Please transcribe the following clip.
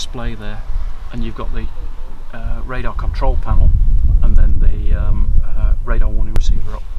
display there, and you've got the radar control panel and then the radar warning receiver up.